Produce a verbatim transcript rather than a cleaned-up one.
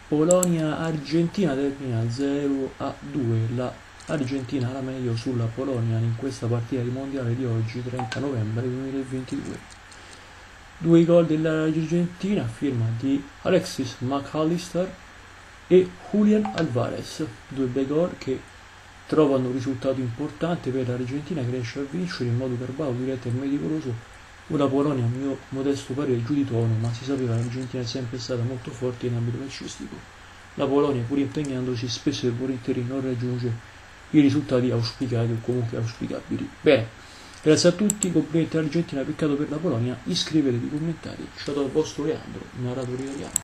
Polonia-Argentina termina zero a due. La Argentina la meglio sulla Polonia in questa partita di mondiale di oggi, trenta novembre duemilaventidue. Due gol dell'Argentina, firma di Alexis McAllister e Julián Álvarez, due bei gol che trovano un risultato importante per l'Argentina, che riesce a vincere in modo verbale, diretto e meticoloso. La Polonia, a mio modesto parere, giù di tono, ma si sapeva che l'Argentina è sempre stata molto forte in ambito calcistico. La Polonia, pur impegnandosi, spesso e volentieri non raggiunge i risultati auspicati o comunque auspicabili. Bene, grazie a tutti, complimenti all'Argentina, peccato per la Polonia, iscrivetevi, commentari. Ciao dal vostro Leandro, narratore italiano.